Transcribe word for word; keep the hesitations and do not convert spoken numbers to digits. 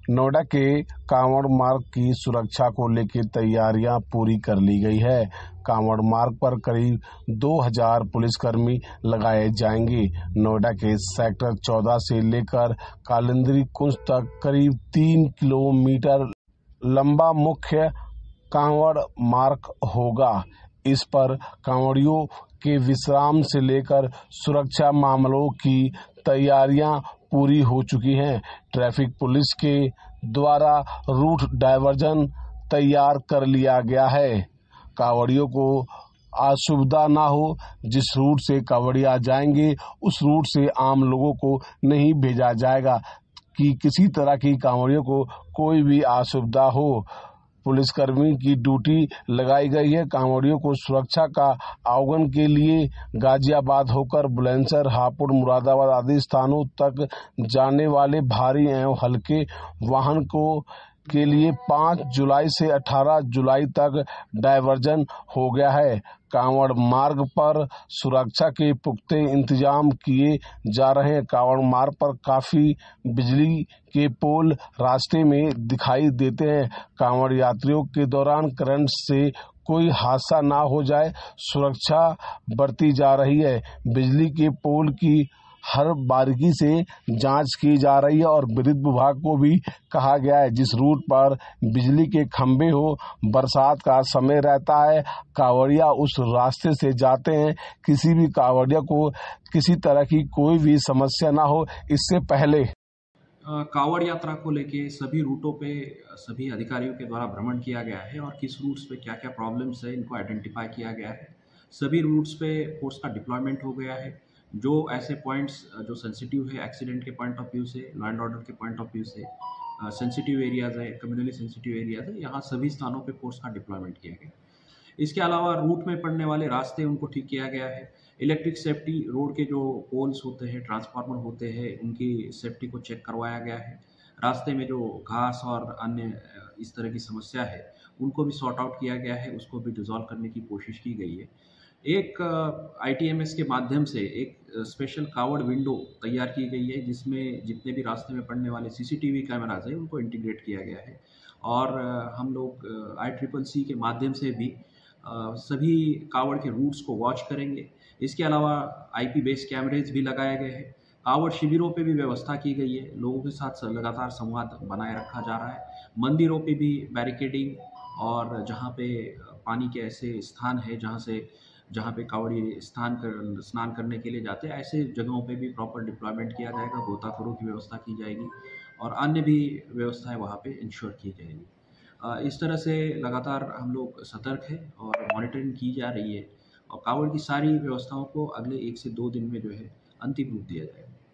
नोएडा के कांवड़ मार्ग की सुरक्षा को लेकर तैयारियां पूरी कर ली गई है। कांवड़ मार्ग पर करीब दो हज़ार पुलिसकर्मी लगाए जाएंगे। नोएडा के सेक्टर चौदह से लेकर कालिंदी कुंज तक करीब तीन किलोमीटर लंबा मुख्य कांवड़ मार्ग होगा। इस पर कांवड़ियों के विश्राम से लेकर सुरक्षा मामलों की तैयारियां पूरी हो चुकी हैं। ट्रैफिक पुलिस के द्वारा रूट डायवर्जन तैयार कर लिया गया है। कांवड़ियों को असुविधा ना हो, जिस रूट से कांवड़िया जाएंगे उस रूट से आम लोगों को नहीं भेजा जाएगा कि किसी तरह की कांवड़ियों को कोई भी असुविधा हो। पुलिसकर्मी की ड्यूटी लगाई गई है। कांवड़ियों को सुरक्षा का अवगन के लिए गाजियाबाद होकर बुलंदशहर, हापुड़, मुरादाबाद आदि स्थानों तक जाने वाले भारी एवं हल्के वाहन को के लिए पाँच जुलाई से अठारह जुलाई तक डायवर्जन हो गया है। कांवड़ मार्ग पर सुरक्षा के पुख्ते इंतजाम किए जा रहे हैं। कांवड़ मार्ग पर काफी बिजली के पोल रास्ते में दिखाई देते हैं। कांवड़ यात्रियों के दौरान करंट से कोई हादसा ना हो जाए, सुरक्षा बरती जा रही है। बिजली के पोल की हर बारीकी से जांच की जा रही है और विद्युत विभाग को भी कहा गया है, जिस रूट पर बिजली के खंभे हो, बरसात का समय रहता है, कांवड़िया उस रास्ते से जाते हैं, किसी भी कांवड़िया को किसी तरह की कोई भी समस्या ना हो। इससे पहले कांवड़ यात्रा को लेके सभी रूटों पे सभी अधिकारियों के द्वारा भ्रमण किया गया है और किस रूट्स पे क्या क्या प्रॉब्लम्स है इनको आइडेंटिफाई किया गया है। सभी रूट्स पे फोर्स का डिप्लॉयमेंट हो गया है। जो ऐसे पॉइंट्स जो सेंसिटिव है एक्सीडेंट के पॉइंट ऑफ व्यू से, लॉ एंड ऑर्डर के पॉइंट ऑफ व्यू से, सेंसिटिव एरियाज है, कम्युनली सेंसिटिव एरियाज है, यहाँ सभी स्थानों पे फोर्स का डिप्लॉयमेंट किया गया। इसके अलावा रूट में पड़ने वाले रास्ते उनको ठीक किया गया है। इलेक्ट्रिक सेफ्टी, रोड के जो पोल्स होते हैं, ट्रांसफार्मर होते हैं, उनकी सेफ्टी को चेक करवाया गया है। रास्ते में जो घास और अन्य इस तरह की समस्या है उनको भी सॉर्ट आउट किया गया है, उसको भी डिसॉल्व करने की कोशिश की गई है। एक आई टी एम एस के माध्यम से एक स्पेशल कावड़ विंडो तैयार की गई है, जिसमें जितने भी रास्ते में पड़ने वाले C C T V cameras हैं उनको इंटीग्रेट किया गया है। और हम लोग आई ट्रिपल सी के माध्यम से भी सभी कावड़ के रूट्स को वॉच करेंगे। इसके अलावा आई पी बेस कैमरेज भी लगाए गए हैं। कावड़ शिविरों पे भी व्यवस्था की गई है, लोगों के साथ लगातार संवाद बनाए रखा जा रहा है। मंदिरों पे भी बैरिकेडिंग और जहाँ पे पानी के ऐसे स्थान है जहाँ से जहाँ पे कावड़ी स्थान कर स्नान करने के लिए जाते हैं, ऐसे जगहों पे भी प्रॉपर डिप्लॉयमेंट किया जाएगा। गोताखोरों की व्यवस्था की जाएगी और अन्य भी व्यवस्थाएं वहाँ पे इंश्योर की जाएगी। इस तरह से लगातार हम लोग सतर्क हैं और मॉनिटरिंग की जा रही है और कावड़ की सारी व्यवस्थाओं को अगले एक से दो दिन में जो है अंतिम रूप दिया जाएगा।